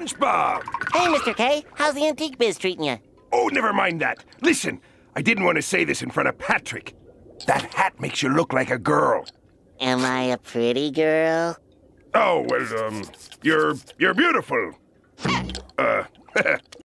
SpongeBob! Hey, Mr. K, how's the antique biz treating you? Oh, never mind that. Listen, I didn't want to say this in front of Patrick. That hat makes you look like a girl. Am I a pretty girl? Oh, well, you're beautiful.